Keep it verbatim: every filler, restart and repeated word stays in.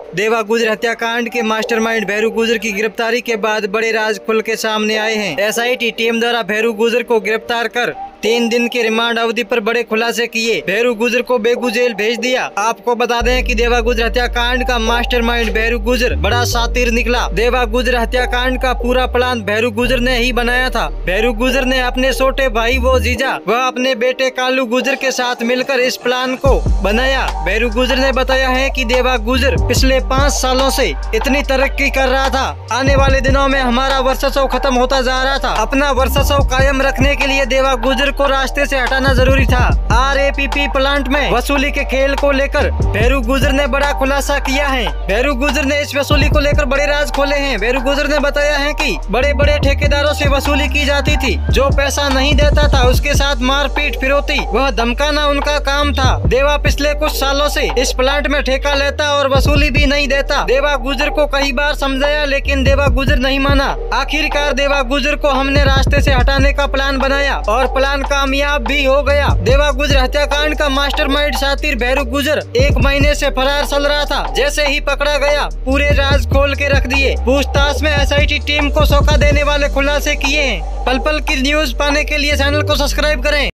देवा गुजर हत्याकांड के मास्टरमाइंड भैरू गुजर की गिरफ्तारी के बाद बड़े राज खुल के सामने आए हैं। एसआईटी टीम द्वारा भैरू गुजर को गिरफ्तार कर तीन दिन के रिमांड अवधि पर बड़े खुलासे किए। भैरू गुजर को बेगू जेल भेज दिया। आपको बता दें कि देवा गुजर हत्याकांड का मास्टरमाइंड भैरू गुजर बड़ा शातिर निकला। देवा गुजर हत्याकांड का पूरा प्लान भैरू गुजर ने ही बनाया था। भैरू गुजर ने अपने छोटे भाई वो जीजा वह अपने बेटे कालू गुजर के साथ मिलकर इस प्लान को बनाया। भैरू गुजर ने बताया है कि देवा गुजर पिछले पाँच सालों से इतनी तरक्की कर रहा था, आने वाले दिनों में हमारा वर्चस्व खत्म होता जा रहा था। अपना वर्चस्व कायम रखने के लिए देवा गुजर को रास्ते से हटाना जरूरी था। आरएपीपी प्लांट में वसूली के खेल को लेकर भैरू गुजर ने बड़ा खुलासा किया है। भैरू गुजर ने इस वसूली को लेकर बड़े राज खोले हैं। भैरू गुजर ने बताया है कि बड़े बड़े ठेकेदारों से वसूली की जाती थी, जो पैसा नहीं देता था उसके साथ मारपीट फिरौती वह धमकाना उनका काम था। देवा पिछले कुछ सालों से इस प्लांट में ठेका लेता और वसूली भी नहीं देता। देवा गुजर को कई बार समझाया लेकिन देवा गुजर नहीं माना। आखिरकार देवा गुजर को हमने रास्ते से हटाने का प्लान बनाया और प्लान कामयाब भी हो गया। देवा गुजर हत्याकांड का मास्टरमाइंड शातिर भैरू गुजर एक महीने से फरार चल रहा था। जैसे ही पकड़ा गया पूरे राज खोल के रख दिए। पूछताछ में एसआईटी टीम को सौंका देने वाले खुलासे किए हैं। पल पल की न्यूज पाने के लिए चैनल को सब्सक्राइब करें।